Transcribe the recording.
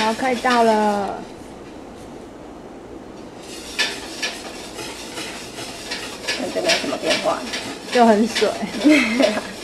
好，可以倒了。 看这没什么变化， 就很水。